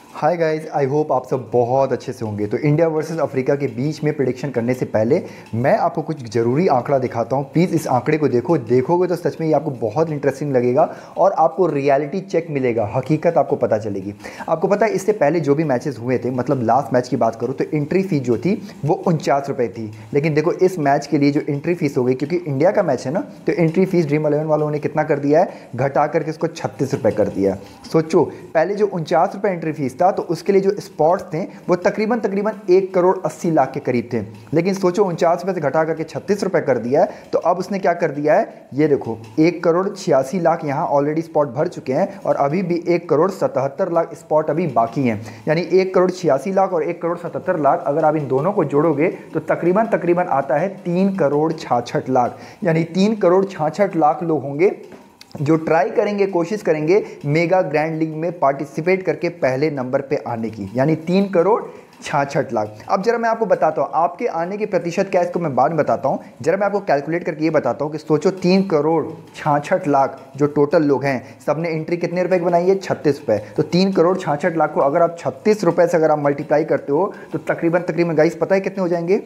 Hi guys, I hope आप सब बहुत अच्छे से होंगे। तो इंडिया वर्सेस अफ्रीका के बीच में प्रेडिक्शन करने से पहले मैं आपको कुछ ज़रूरी आंकड़ा दिखाता हूँ। प्लीज़ इस आंकड़े को देखोगे तो सच में ये आपको बहुत इंटरेस्टिंग लगेगा और आपको रियलिटी चेक मिलेगा, हकीकत आपको पता चलेगी। आपको पता है इससे पहले जो भी मैचेस हुए थे, मतलब लास्ट मैच की बात करूँ तो एंट्री फीस जो थी वो 49 रुपये थी। लेकिन देखो इस मैच के लिए जो एंट्री फीस हो गई, क्योंकि इंडिया का मैच है ना, तो एंट्री फीस ड्रीम 11 वालों ने कितना कर दिया है, घटा करके इसको 36 रुपये कर दिया। सोचो, पहले जो 49 रुपये एंट्री फीस था तो उसके लिए जो स्पॉट्स थे वो तकरीबन 1 करोड़ 80 लाख के करीब थे। लेकिन सोचो 49 रुपये से घटा करके 36 रुपये कर दिया है, तो अब उसने क्या कर दिया है, ये देखो 1 करोड़ 86 लाख यहाँ ऑलरेडी स्पॉट भर चुके हैं और अभी भी 1 करोड़ 77 लाख स्पॉट अभी बाकी हैं। यानी 1 करोड़ 86 लाख और 1 करोड़ 77 लाख अगर आप इन दोनों को जोड़ोगे तो तकरीबन आता है 3 करोड़ 66 लाख। यानी 3 करोड़ 66 लाख लोग होंगे जो ट्राई करेंगे, कोशिश करेंगे मेगा ग्रैंड लीग में पार्टिसिपेट करके पहले नंबर पे आने की। यानी 3 करोड़ 66 लाख। अब जरा मैं आपको बताता हूँ आपके आने के प्रतिशत क्या है, इसको मैं बाद में बताता हूँ। जरा मैं आपको कैलकुलेट करके ये बताता हूँ कि सोचो 3 करोड़ 66 लाख जो टोटल लोग हैं, सबने एंट्री कितने रुपए की बनाई है, 36 रुपये। तो 3 करोड़ 66 लाख को अगर आप 36 रुपये से अगर आप मल्टीप्लाई करते हो तो तकरीबन गाइस पता है कितने हो जाएंगे,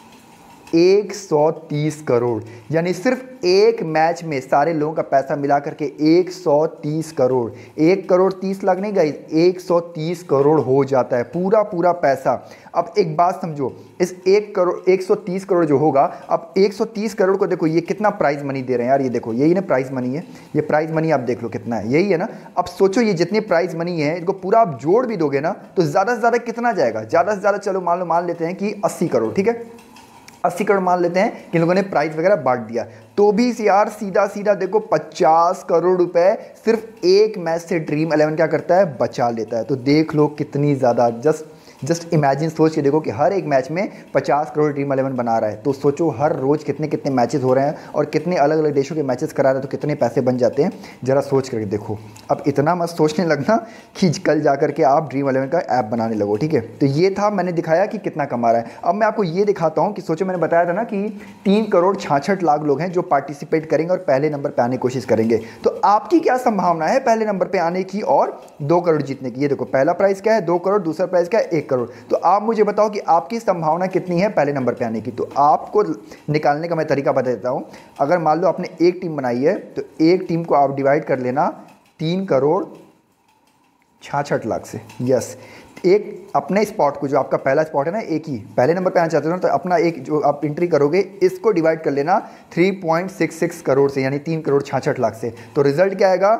130 करोड़। यानी सिर्फ एक मैच में सारे लोगों का पैसा मिला करके 130 करोड़, 1 करोड़ 30 लाख नहीं गाइस, 130 करोड़ हो जाता है पूरा पैसा। अब एक बात समझो, इस 130 करोड़ जो होगा, अब 130 करोड़ को देखो ये कितना प्राइज मनी दे रहे हैं यार। ये देखो यही ना प्राइज मनी है, ये प्राइज मनी आप देख लो कितना है, यही है ना। अब सोचो ये जितने प्राइज मनी है इनको पूरा आप जोड़ भी दोगे ना तो ज़्यादा से ज़्यादा कितना जाएगा, ज़्यादा से ज़्यादा चलो मान लेते हैं कि 80 करोड़, ठीक है 80 करोड़ मान लेते हैं कि लोगों ने प्राइस वगैरह बांट दिया, तो भी यार सीधा देखो 50 करोड़ रुपए सिर्फ एक मैच से ड्रीम 11 क्या करता है, बचा लेता है। तो देख लो कितनी ज़्यादा, जस्ट इमेजिन, सोच के देखो कि हर एक मैच में 50 करोड़ ड्रीम 11 बना रहा है। तो सोचो हर रोज़ कितने मैचेस हो रहे हैं और कितने अलग अलग देशों के मैचेस करा रहे हैं, तो कितने पैसे बन जाते हैं, ज़रा सोच करके देखो। अब इतना मत सोचने लगना कि कल जा करके आप ड्रीम 11 का ऐप बनाने लगो, ठीक है। तो ये था, मैंने दिखाया कि कितना कमा रहा है। अब मैं आपको ये दिखाता हूँ कि सोचो मैंने बताया था ना कि 3 करोड़ 66 लाख लोग हैं जो पार्टिसिपेट करेंगे और पहले नंबर पर आने की कोशिश करेंगे। तो आपकी क्या संभावना है पहले नंबर पर आने की और 2 करोड़ जीतने की। ये देखो पहला प्राइस क्या है, 2 करोड़, दूसरा प्राइस क्या है, 1 करोड़। तो आप मुझे बताओ कि आपकी संभावना कितनी है पहले नंबर पे आने की। तो आपको निकालने का मैं तरीका बता देता हूं। अगर मान लो आपने एक टीम बनाई है तो एक टीम को आप डिवाइड कर लेना 3 करोड़ 66 लाख से। यस, एक अपने स्पॉट को, जो आपका पहला स्पॉट है ना, एक ही पहले नंबर पे आना चाहते हो ना, तो अपना एक जो आप एंट्री करोगे इसको डिवाइड कर लेना 3.66 करोड़ से, यानी 3 करोड़ 66 लाख से। तो रिजल्ट क्या आएगा,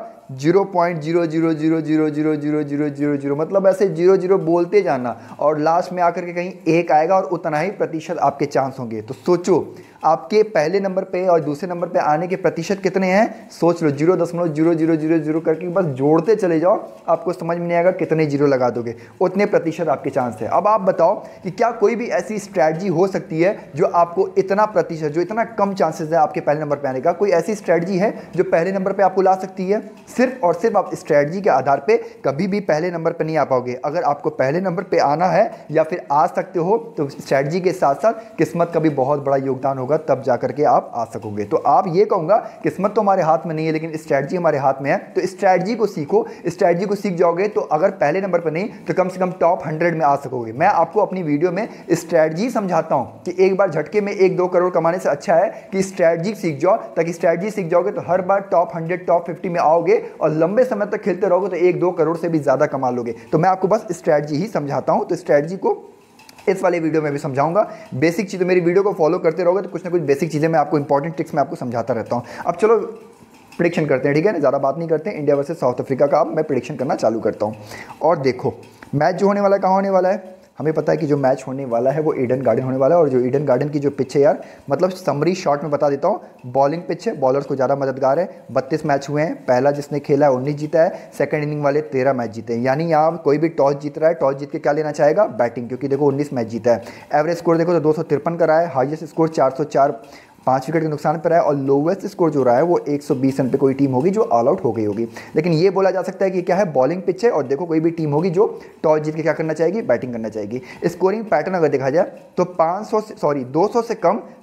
0.00000000, मतलब ऐसे 0 बोलते जाना और लास्ट में आकर के कहीं एक आएगा और उतना ही प्रतिशत आपके चांस होंगे। तो सोचो आपके पहले नंबर पे और दूसरे नंबर पे आने के प्रतिशत कितने हैं, सोच लो। 0.0000 करके बस जोड़ते चले जाओ, आपको समझ में नहीं आएगा कितने जीरो लगा दोगे, उतने प्रतिशत आपके चांस है। अब आप बताओ कि क्या कोई भी ऐसी स्ट्रैटेजी हो सकती है जो आपको इतना प्रतिशत, जो इतना कम चांसेस है आपके पहले नंबर पे आने का, कोई ऐसी स्ट्रैटेजी है जो पहले नंबर पे आपको ला सकती है। सिर्फ और सिर्फ आप स्ट्रैटेजी के आधार पे कभी भी पहले नंबर पे नहीं आ पाओगे। अगर आपको पहले नंबर पे आना है या फिर आ सकते हो तो स्ट्रैटेजी के साथ साथ किस्मत का भी बहुत बड़ा योगदान होगा, तब जाकर के आप आ सकोगे। तो आप ये कहूँगा किस्मत तो हमारे हाथ में नहीं है लेकिन स्ट्रैटेजी हमारे हाथ में है। तो स्ट्रैटेजी को सीखो, स्ट्रैटेजी को सीख जाओगे तो अगर पहले नंबर पर नहीं तो कम से कम टॉप 100 में आ सकोगे। मैं आपको अपनी वीडियो में स्ट्रैटेजी समझाता हूँ कि एक बार झटके में 1-2 करोड़ कमाने से अच्छा है कि स्ट्रैटेजी सीख जाओ, ताकि स्ट्रैटेजी सीख जाओगे तो हर बार टॉप 100 टॉप 50 में आओगे और लंबे समय तक खेलते रहोगे तो 1-2 करोड़ से भी ज़्यादा कमा लोगे। तो मैं आपको बस स्ट्रैटेजी ही समझाता हूँ, तो स्ट्रैटेजी को इस वाले वीडियो में भी समझाऊंगा। बेसिक चीज़ें, मेरी वीडियो को फॉलो करते रहोगे तो कुछ ना कुछ बेसिक चीज़ें मैं आपको, इंपॉर्टेंट ट्रिक्स मैं आपको समझाता रहता हूँ। अब चलो प्रेडिक्शन करते हैं, ठीक है ना, ज़्यादा बात नहीं करते हैं। इंडिया वर्सेस साउथ अफ्रीका का अब मैं प्रेडिक्शन करना चालू करता हूँ। और देखो मैच जो होने वाला है, कहाँ होने वाला है, हमें पता है कि जो मैच होने वाला है वो ईडन गार्डन होने वाला है। और जो ईडन गार्डन की जो पिच है यार, मतलब समरी शॉर्ट में बता देता हूँ, बॉलिंग पिच है, बॉलर्स को ज़्यादा मददगार है। 32 मैच हुए हैं, पहला जिसने खेला है 19 जीता है, सेकंड इनिंग वाले 13 मैच जीते हैं। यानी यहाँ कोई भी टॉस जीत रहा है, टॉस जीत के क्या लेना चाहेगा, बैटिंग, क्योंकि देखो 19 मैच जीता है। एवरेज स्कोर देखो तो 253 का रहा है, हाईएस्ट स्कोर 404, 5 विकेट के नुकसान पर है, और लोवेस्ट स्कोर जो रहा है वो 120 रन पे कोई टीम होगी जो ऑल आउट हो गई होगी। लेकिन ये बोला जा सकता है कि क्या है, बॉलिंग पिच है और देखो कोई भी टीम होगी जो टॉस जीत के क्या करना चाहेगी, बैटिंग करना चाहेगी। स्कोरिंग पैटर्न अगर देखा जाए तो 200 से कम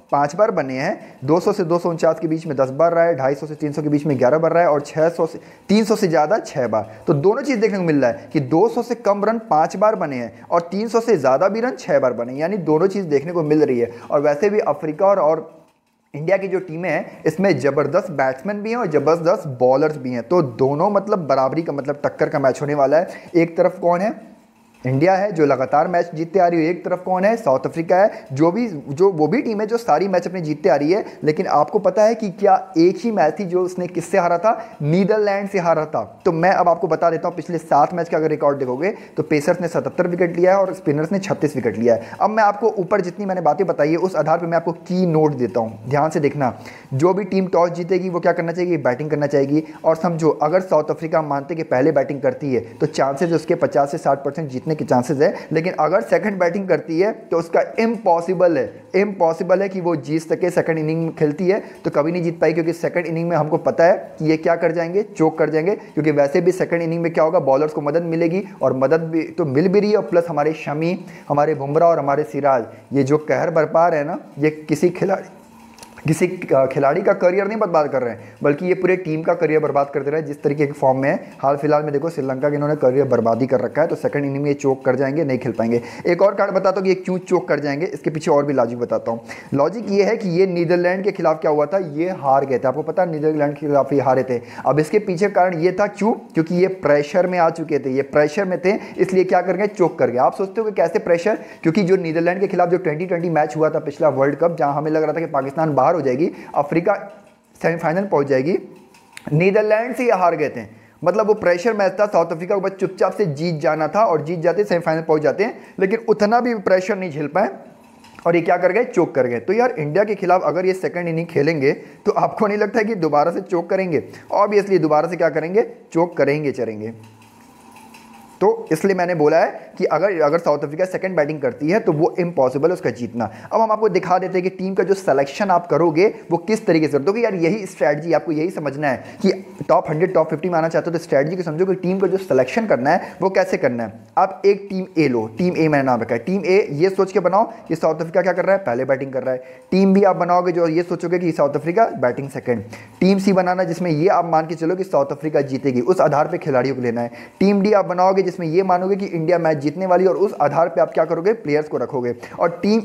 5 बार बने हैं, 200 से 249 के बीच में 10 बार रहा है, 250 से 300 के बीच में 11 बार रहा है और 300 से ज़्यादा 6 बार। तो दोनों चीज़ देखने को मिल रहा है कि 200 से कम रन 5 बार बने हैं और 300 से ज़्यादा भी रन 6 बार बने, यानी दोनों चीज़ देखने को मिल रही है। और वैसे भी अफ्रीका और इंडिया की जो टीमें हैं इसमें ज़बरदस्त बैट्समैन भी हैं और ज़बरदस्त बॉलर्स भी हैं, तो दोनों मतलब बराबरी का मतलब टक्कर का मैच होने वाला है। एक तरफ कौन है, इंडिया है जो लगातार मैच जीतते आ रही है, एक तरफ कौन है, साउथ अफ्रीका है जो वो भी टीम है जो सारी मैच अपने जीतते आ रही है। लेकिन आपको पता है कि क्या एक ही मैच थी जो उसने किससे हारा था, नीदरलैंड से हारा था। तो मैं अब आपको बता देता हूं पिछले 7 मैच का अगर रिकॉर्ड देखोगे तो पेसर्स ने 77 विकेट लिया है और स्पिनर्स ने 36 विकेट लिया है। अब मैं आपको ऊपर जितनी मैंने बातें बताई है उस आधार पर मैं आपको की नोट देता हूँ, ध्यान से देखना। जो भी टीम टॉस जीतेगी वो क्या करना चाहिए, बैटिंग करना चाहिए। और समझो अगर साउथ अफ्रीका मानते कि पहले बैटिंग करती है तो चांसेस उसके 50 से 60% जीतने के चांसेस है, लेकिन अगर सेकंड बैटिंग करती है तो उसका इम्पॉसिबल है कि वो जीत सके। सेकंड इनिंग में खेलती है तो कभी नहीं जीत पाई, क्योंकि सेकंड इनिंग में हमको पता है कि ये क्या कर जाएंगे, चोक कर जाएंगे। क्योंकि वैसे भी सेकंड इनिंग में क्या होगा, बॉलर्स को मदद मिलेगी और मदद भी तो मिल भी रही है, और प्लस हमारे शमी, हमारे बुमराह और हमारे सिराज ये जो कहर बरपा रहे हैं ना, ये किसी खिलाड़ी का करियर नहीं बर्बाद कर रहे हैं, बल्कि ये पूरे टीम का करियर बर्बाद कर दे रहे हैं जिस तरीके के फॉर्म में है। हाल फिलहाल में देखो श्रीलंका के इन्होंने करियर बर्बादी कर रखा है, तो सेकंड इनिंग में ये चोक कर जाएंगे, नहीं खेल पाएंगे। एक और कार्ड बताता हूँ कि ये क्यों चोक कर जाएंगे, इसके पीछे और भी लॉजिक बताता हूँ। लॉजिक ये है कि ये नीदरलैंड के खिलाफ क्या हुआ था, ये हार गए थे, आपको पता है नीदरलैंड के खिलाफ ये हारे थे। अब इसके पीछे कारण ये था क्यों, क्योंकि ये प्रेशर में आ चुके थे, ये प्रेशर में थे, इसलिए क्या कर गए, चोक कर गए। आप सोचते हो कि कैसे प्रेशर, क्योंकि जो नीदरलैंड के खिलाफ जो 2020 मैच हुआ था पिछला वर्ल्ड कप, जहां हमें लग रहा था कि पाकिस्तान बाहर हो जाएगी, अफ्रीका सेमीफाइनल पहुंच जाएगी, नीदरलैंड से ये हार गए थे। मतलब वो प्रेशर मैच था, साउथ अफ्रीका को बस चुपचाप से जीत जाना था और जीत जाते सेमीफाइनल पहुंच जाते हैं, लेकिन उतना भी प्रेशर नहीं झेल पाए और ये क्या कर गए, चोक कर गए। तो यार इंडिया के खिलाफ अगर ये सेकंड इनिंग खेलेंगे तो आपको नहीं लगता है कि दोबारा से चोक करेंगे, ऑब्वियसली दोबारा से क्या करेंगे, चोक करेंगे चलेंगे। तो इसलिए मैंने बोला है कि अगर साउथ अफ्रीका सेकंड बैटिंग करती है तो वो इम्पॉसिबल है उसका जीतना। अब हम आपको दिखा देते हैं कि टीम का जो सिलेक्शन आप करोगे वो किस तरीके से, तो यार यही स्ट्रैटेजी, आपको यही समझना है कि टॉप 100 टॉप 50 में आना चाहते हो तो स्ट्रैटेजी को समझो कि टीम का जो सिलेक्शन करना है वो कैसे करना है। आप एक टीम ए लो, टीम ए मैंने नाम रखा है, टीम ए ये सोच के बनाओ कि साउथ अफ्रीका क्या कर रहा है, पहले बैटिंग कर रहा है। टीम बी आप बनाओगे जो ये सोचोगे कि South Africa batting second. Team C बनाना जिसमें ये आप मान के चलो कि साउथ अफ्रीका जीतेगी, उस आधार पर खिलाड़ियों को लेना है। टीम डी आप बनाओगे जिसमें ये मानोगे कि इंडिया मैच जीतने वाली, और उस आधार पे आप क्या करोगे, प्लेयर्स को रखोगे। और टीम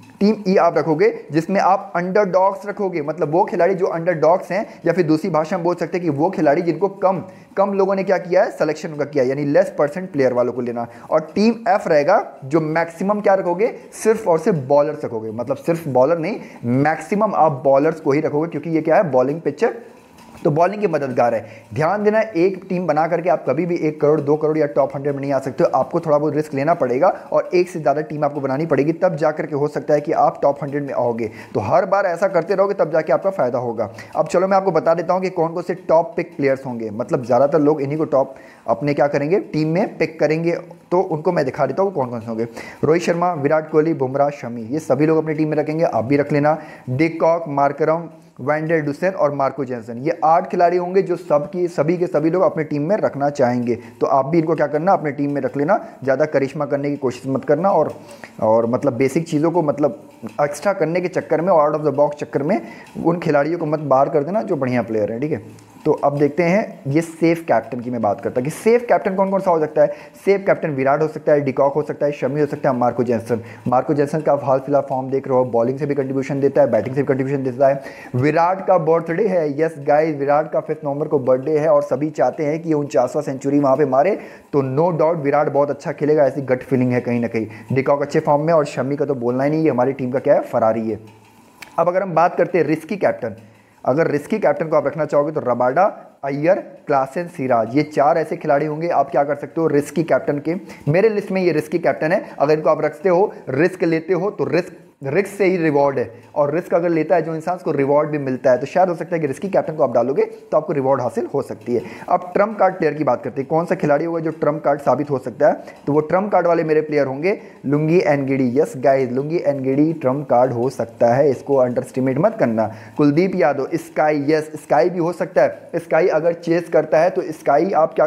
ई आप रखोगे जिसमें आप अंडरडॉग्स रखोगे, मतलब वो खिलाड़ी जो अंडरडॉग्स हैं, या फिर दूसरी भाषा में बोल सकते हैं कि वो खिलाड़ी जिनको कम लोगों ने क्या किया है, सिलेक्शन उनका किया है, यानी लेस % प्लेयर वालों को लेना। और टीम एफ रहेगा जो मैक्सिमम क्या रखोगे, सिर्फ और सिर्फ बॉलर्स रखोगे, मतलब सिर्फ बॉलर नहीं, मैक्सिमम आप बॉलर्स को ही रखोगे, क्योंकि ये क्या है, बॉलिंग पिक्चर, तो बॉलिंग के मददगार है। ध्यान देना, एक टीम बना करके आप कभी भी 1 करोड़ 2 करोड़ या टॉप 100 में नहीं आ सकते हो, आपको थोड़ा बहुत रिस्क लेना पड़ेगा और एक से ज़्यादा टीम आपको बनानी पड़ेगी, तब जा करके हो सकता है कि आप टॉप 100 में आओगे। तो हर बार ऐसा करते रहोगे तब जाके आपका फायदा होगा। अब चलो मैं आपको बता देता हूँ कि कौन कौन से टॉप पिक प्लेयर्स होंगे, मतलब ज़्यादातर लोग इन्हीं को टॉप अपने क्या करेंगे, टीम में पिक करेंगे, तो उनको मैं दिखा देता हूँ कौन कौन से होंगे। रोहित शर्मा, विराट कोहली, बुमराह, शमी, ये सभी लोग अपनी टीम में रखेंगे, आप भी रख लेना। डिकॉक, मार्करम, वैंडर डुसेन और मार्को जेंसन, ये 8 खिलाड़ी होंगे जो सभी के सभी लोग अपनी टीम में रखना चाहेंगे। तो आप भी इनको क्या करना, अपनी टीम में रख लेना, ज़्यादा करिश्मा करने की कोशिश मत करना और मतलब बेसिक चीज़ों को मतलब एक्स्ट्रा करने के चक्कर में, आउट ऑफ द बॉक्स चक्कर में उन खिलाड़ियों को मत बाहर कर देना जो बढ़िया प्लेयर है, ठीक है। तो अब देखते हैं, ये सेफ कैप्टन की मैं बात करता हूँ कि सेफ कैप्टन कौन कौन सा हो सकता है। सेफ कैप्टन विराट हो सकता है, डिकॉक हो सकता है, शमी हो सकता है, मार्को जेंसन का आप हाल फिलहाल फॉर्म देख रहे हो, बॉलिंग से भी कंट्रीब्यूशन देता है, बैटिंग से भी कंट्रीब्यूशन देता है। विराट का बर्थडे है, यस गाइस, विराट का 5 नवंबर को बर्थडे है और सभी चाहते हैं कि ये 49वां सेंचुरी वहाँ पे मारे, तो नो डाउट विराट बहुत अच्छा खेलेगा, ऐसी गट फीलिंग है कहीं ना कहीं। डिकॉक अच्छे फॉर्म में और शमी का तो बोलना ही नहीं, ये हमारी टीम का क्या है, फरारी है। अब अगर हम बात करते हैं रिस्की कैप्टन, अगर रिस्की कैप्टन को आप रखना चाहोगे तो रबाडा, अय्यर, क्लासेन, सिराज, ये 4 ऐसे खिलाड़ी होंगे, आप क्या कर सकते हो रिस्की कैप्टन के। मेरे लिस्ट में ये रिस्की कैप्टन है, अगर इनको आप रखते हो, रिस्क लेते हो तो रिस्क से ही रिवॉर्ड है, और रिस्क अगर लेता है जो इंसान, उसको रिवॉर्ड भी मिलता है। तो शायद हो सकता है कि रिस्की कैप्टन को आप डालोगे तो आपको रिवॉर्ड हासिल हो सकती है। अब ट्रम्प कार्ड प्लेयर की बात करते हैं, कौन सा खिलाड़ी होगा जो ट्रम्प कार्ड साबित हो सकता है, तो वो ट्रम्प कार्ड वाले मेरे प्लेयर होंगे Lungi Ngidi. Yes guys, Lungi Ngidi trump card हो सकता है, इसको अंडरस्टिमेट मत करना। Kuldeep Yadav, SKY, yes SKY भी हो सकता है। स्काई अगर चेस करता है तो स्काई आप क्या करो,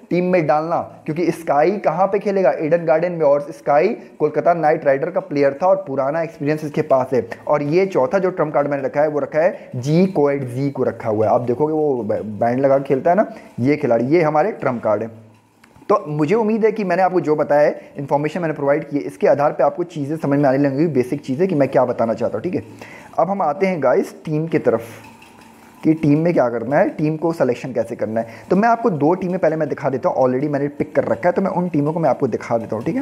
टीम में डालना, क्योंकि स्काई कहाँ पे खेलेगा, ईडन गार्डन में, और स्काई कोलकाता नाइट राइडर का प्लेयर था और पुराना एक्सपीरियंस इसके पास है। और ये चौथा जो ट्रम्प कार्ड मैंने रखा है वो रखा है जी कोएड जी को रखा हुआ है। आप देखोगे वो बैंड लगा के खेलता है ना ये खिलाड़ी, ये हमारे ट्रम्प कार्ड है। तो मुझे उम्मीद है कि मैंने आपको जो बताया है, इन्फॉर्मेशन मैंने प्रोवाइड की है, इसके आधार पे आपको चीज़ें समझ में आने लगेंगी, बेसिक चीज़ें कि मैं क्या बताना चाहता हूँ। ठीक है, अब हम आते हैं गाइस टीम की तरफ कि टीम में क्या करना है, टीम को सिलेक्शन कैसे करना है। तो मैं आपको 2 टीमें पहले मैं दिखा देता हूँ, ऑलरेडी मैंने पिक कर रखा है, तो मैं उन टीमों को मैं आपको दिखा देता हूँ। ठीक है,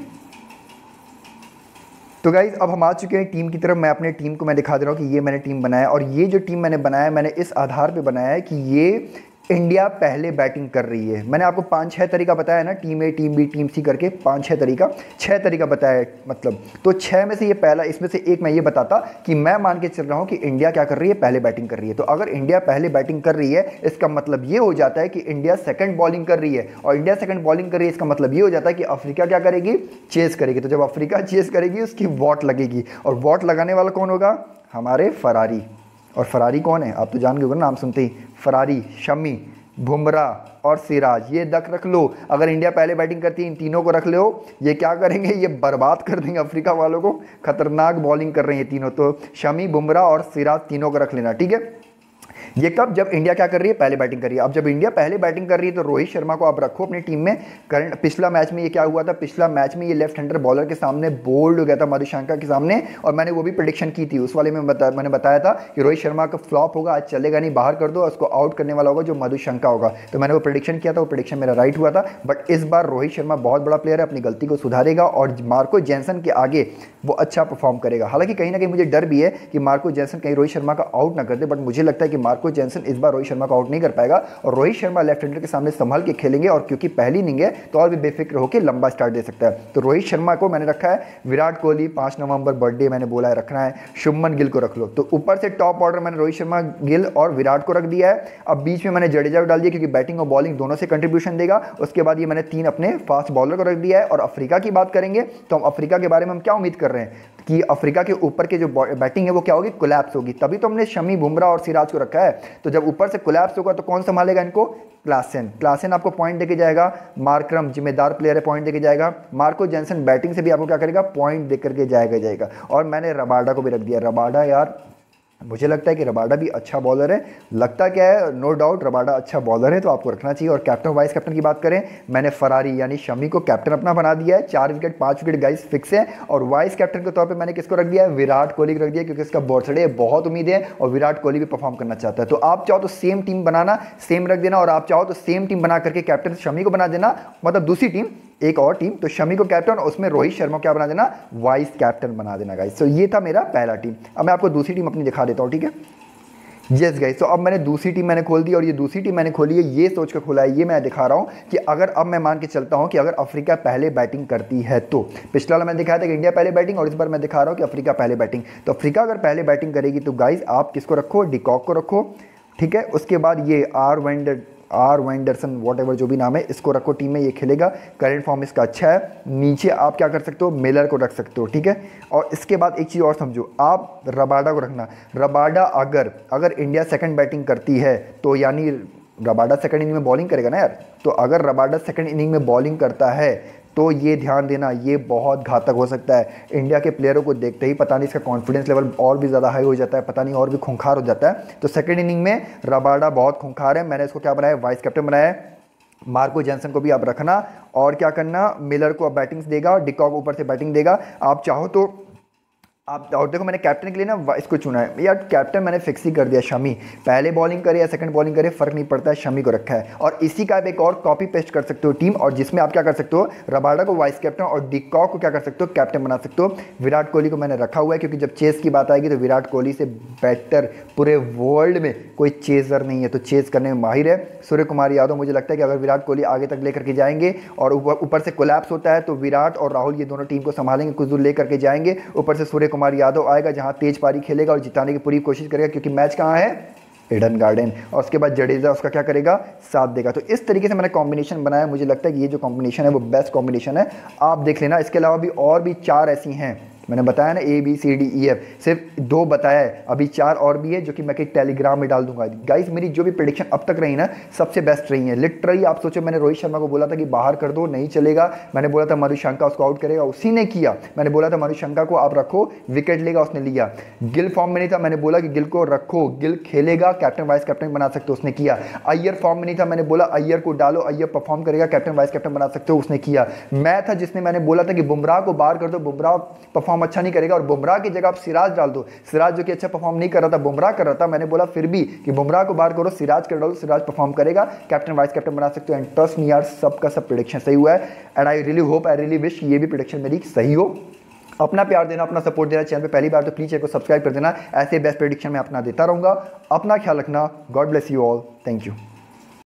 तो गाइज अब हम आ चुके हैं टीम की तरफ। मैं अपने टीम को मैं दिखा दे रहा हूँ कि ये मैंने टीम बनाया, और ये जो टीम मैंने बनाया मैंने इस आधार पे बनाया है कि ये इंडिया पहले बैटिंग कर रही है। मैंने आपको 5-6 तरीका बताया ना, team A, team B, team C करके 5-6 तरीका, 6 तरीका बताया है मतलब। तो 6 में से ये पहला, इसमें से एक मैं ये बताता कि मैं मान के चल रहा हूँ कि इंडिया क्या कर रही है, पहले बैटिंग कर रही है। तो अगर इंडिया पहले बैटिंग कर रही है इसका मतलब ये हो जाता है कि इंडिया सेकंड बॉलिंग कर रही है, और इंडिया सेकंड बॉलिंग कर रही है इसका मतलब ये हो जाता है कि अफ्रीका क्या करेगी, चेस करेगी। तो जब अफ्रीका चेस करेगी उसकी वॉट लगेगी, और वॉट लगाने वाला कौन होगा, हमारे फरारी। और फरारी कौन है, आप तो जान गए नाम सुनते ही, फरारी, शमी, बुमराह और सिराज, ये रख लो। अगर इंडिया पहले बैटिंग करती है इन तीनों को रख लो, ये क्या करेंगे, ये बर्बाद कर देंगे अफ्रीका वालों को। खतरनाक बॉलिंग कर रहे हैं तीनों, तो शमी, बुमराह और सिराज तीनों को रख लेना। ठीक है, ये कब, जब इंडिया क्या कर रही है, पहले बैटिंग कर रही है। अब जब इंडिया पहले बैटिंग कर रही है तो रोहित शर्मा को आप रखो अपनी टीम में। करंट पिछला मैच में ये क्या हुआ था, पिछला मैच में ये लेफ्ट हैंडर बॉलर के सामने बोल्ड हो गया था, मधुशंका के सामने, और मैंने वो भी प्रेडिक्शन की थी उस वाले में। मैंने बताया था कि रोहित शर्मा का फ्लॉप होगा, आज चलेगा नहीं, बाहर कर दो, उसको आउट करने वाला होगा जो मधुशंका होगा। तो मैंने वो प्रेडिक्शन किया था, वो प्रेडिक्शन मेरा राइट हुआ था। बट इस बार रोहित शर्मा बहुत बड़ा प्लेयर है, अपनी गलती को सुधारेगा और मार्को जैनसन के आगे वो अच्छा परफॉर्म करेगा। हालांकि कहीं ना कहीं मुझे डर भी है कि मार्को जैनसन कहीं रोहित शर्मा का आउट ना कर दे, बट मुझे लगता है कि मार्को जैनसन इस बार रोहित शर्मा को आउट नहीं कर पाएगा, और रोहित शर्मा लेफ्ट हैंडर के सामने संभल के खेलेंगे, और क्योंकि पहली इनिंग है तो और भी बेफिक्र होकर लंबा स्टार्ट दे सकता है। तो रोहित शर्मा को मैंने रखा है, विराट कोहली 5 नवंबर बर्थडे मैंने बोला है रखना है, शुभमन गिल को रख लो। तो ऊपर से टॉप ऑर्डर मैंने रोहित शर्मा, गिल और विराट को रख दिया है। अब बीच में मैंने जडेजा को डाल दिया क्योंकि बैटिंग और बॉलिंग दोनों से कंट्रीब्यूशन देगा। उसके बाद ये मैंने 3 अपने फास्ट बॉलर को रख दिया है। और अफ्रीका की बात करेंगे तो हम अफ्रीका के बारे में हम क्या उम्मीद कर रहे हैं कि अफ्रीका के ऊपर के जो बैटिंग है वो क्या होगी, कोलैप्स होगी। तभी तो हमने शमी, बुमराह और सिराज को रखा है। तो जब ऊपर से कोलैप्स होगा तो कौन संभालेगा इनको, क्लासेन आपको पॉइंट देके जाएगा, मार्करम जिम्मेदार प्लेयर है, पॉइंट देके जाएगा, मार्को जैनसन बैटिंग से भी आपको क्या करेगा, पॉइंट देकर के जाएगा। और मैंने रबाडा को भी रख दिया। रबाडा यार मुझे लगता है कि रबाडा भी अच्छा बॉलर है, लगता क्या है, नो डाउट रबाडा अच्छा बॉलर है, तो आपको रखना चाहिए। और कैप्टन वाइस कैप्टन की बात करें, मैंने फरारी यानी शमी को कैप्टन अपना बना दिया है। 4 विकेट 5 विकेट गाइस फिक्स है। और वाइस कैप्टन के तौर पे मैंने किसको रख दिया है, विराट कोहली को रख दिया, क्योंकि इसका बर्थडे है, बहुत उम्मीद है और विराट कोहली भी परफॉर्म करना चाहता है। तो आप चाहो तो सेम टीम बनाना, सेम रख देना, और आप चाहो तो सेम टीम बना करके कैप्टन शमी को बना देना, मतलब दूसरी टीम, एक और टीम, तो शमी को कैप्टन और उसमें रोहित शर्मा क्या बना देना, वाइस कैप्टन बना देना गाइस। तो ये था मेरा पहला टीम। अब मैं आपको दूसरी टीम अपनी दिखा देता हूँ, ठीक है। यस गाइस, तो अब मैंने दूसरी टीम मैंने खोल दी, और ये दूसरी टीम मैंने खोली है ये सोच कर खोला है, ये मैं दिखा रहा हूँ कि अगर अब मैं मान के चलता हूँ कि अगर अफ्रीका पहले बैटिंग करती है तो, पिछला वाला मैंने दिखाया था कि इंडिया पहले बैटिंग, और इस बार मैं दिखा रहा हूँ कि अफ्रीका पहले बैटिंग। तो अफ्रीका अगर पहले बैटिंग करेगी तो गाइस आप किसको रखो, डिकॉक को रखो, ठीक है। उसके बाद ये आर वेंडरसन वॉट एवर जो भी नाम है, इसको रखो टीम में, ये खेलेगा, करंट फॉर्म इसका अच्छा है। नीचे आप क्या कर सकते हो, मिलर को रख सकते हो, ठीक है। और इसके बाद एक चीज़ और समझो, आप रबाडा को रखना। रबाडा अगर इंडिया सेकंड बैटिंग करती है तो, यानी रबाडा सेकंड इनिंग में बॉलिंग करेगा ना यार, तो अगर रबाडा सेकंड इनिंग में बॉलिंग करता है तो ये ध्यान देना, ये बहुत घातक हो सकता है। इंडिया के प्लेयरों को देखते ही पता नहीं इसका कॉन्फिडेंस लेवल और भी ज़्यादा हाई हो जाता है, पता नहीं और भी खूंखार हो जाता है। तो सेकंड इनिंग में रबाडा बहुत खूंखार है, मैंने इसको क्या बनाया, वाइस कैप्टन बनाया है। मार्को जैनसन को भी आप रखना, और क्या करना, मिलर को आप बैटिंग्स देगा, डिकॉक ऊपर से बैटिंग देगा। आप चाहो तो आप, और देखो मैंने कैप्टन के लिए ना इसको चुना है यार, कैप्टन मैंने फिक्स ही कर दिया, शमी। पहले बॉलिंग करे या सेकंड बॉलिंग करे फ़र्क नहीं पड़ता है, शमी को रखा है। और इसी का आप एक और कॉपी पेस्ट कर सकते हो टीम, और जिसमें आप क्या कर सकते हो, रबाडा को वाइस कैप्टन और डिकॉक को क्या कर सकते हो, कैप्टन बना सकते हो। विराट कोहली को मैंने रखा हुआ है क्योंकि जब चेस की बात आएगी तो विराट कोहली से बेटर पूरे वर्ल्ड में कोई चेजर नहीं है, तो चेस करने में माहिर है। सूर्य कुमार यादव, मुझे लगता है कि अगर विराट कोहली आगे तक लेकर के जाएंगे और ऊपर से कोलैप्स होता है तो विराट और राहुल ये दोनों टीम को संभालेंगे, कुछ दूर लेकर के जाएंगे। ऊपर से सूर्य कुमार यादव आएगा जहां तेज पारी खेलेगा और जिताने की पूरी कोशिश करेगा, क्योंकि मैच कहां है, ईडन गार्डन। और उसके बाद जडेजा उसका क्या करेगा, साथ देगा। तो इस तरीके से मैंने कॉम्बिनेशन बनाया, मुझे लगता है कि ये जो कॉम्बिनेशन है वो बेस्ट कॉम्बिनेशन है, आप देख लेना। इसके अलावा भी और भी 4 ऐसी हैं मैंने बताया ना ABCDEF, सिर्फ 2 बताया है, अभी 4 और भी है जो कि मैं टेलीग्राम में डाल दूंगा। गाइस मेरी जो भी प्रेडिक्शन अब तक रही ना सबसे बेस्ट रही है लिटरली। आप सोचो मैंने रोहित शर्मा को बोला था कि बाहर कर दो, नहीं चलेगा। मैंने बोला था मधुशंका उसको आउट करेगा, उसी ने किया। मैंने बोला था मधुशंका को आप रखो, विकेट लेगा, उसने लिया। गिल फॉर्म में नहीं था, मैंने बोला कि गिल को रखो, गिल खेलेगा, कैप्टन वाइस कैप्टन बना सकते हो, उसने किया। अय्यर फॉर्म में नहीं था, मैंने बोला अय्यर को डालो, अय्यर परफॉर्म करेगा, कैप्टन वाइस कैप्टन बना सकते हो, उसने किया। मैं था जिसने मैंने बोला था कि बुमराह को बाहर कर दो, बुमराह परफॉर्म अच्छा नहीं करेगा और बुमराह की जगह आप सिराज डाल दो। सिराज जो कि अच्छा परफॉर्म नहीं कर रहा था, बुमराह कर रहा था, मैंने बोला फिर भी कि बुमराह को बाहर करो, सिराज कर डालो, सिराज परफॉर्म करेगा, कैप्टन वाइस कैप्टन बना सकते हो। एंड ट्रस्ट मी यार, सबका सब प्रेडिक्शन सही हुआ है। And I really hope, I really wish ये भी प्रेडिक्शन मेरी सही हो। अपना प्यार देना, अपना सपोर्ट देना, चैनल पे पहली बार तो प्लीज चैनल को सब्सक्राइब कर देना। ऐसे बेस्ट प्रेडिक्शन मैं अपना देता रहूंगा। अपना ख्याल रखना। God bless you all. Thank you.